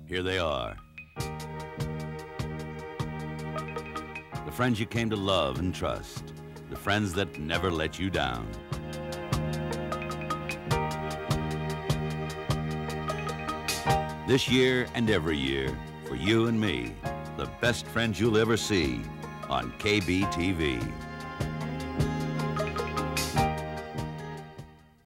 Here they are. The friends you came to love and trust. The friends that never let you down. This year and every year, for you and me, the best friends you'll ever see on KBTV.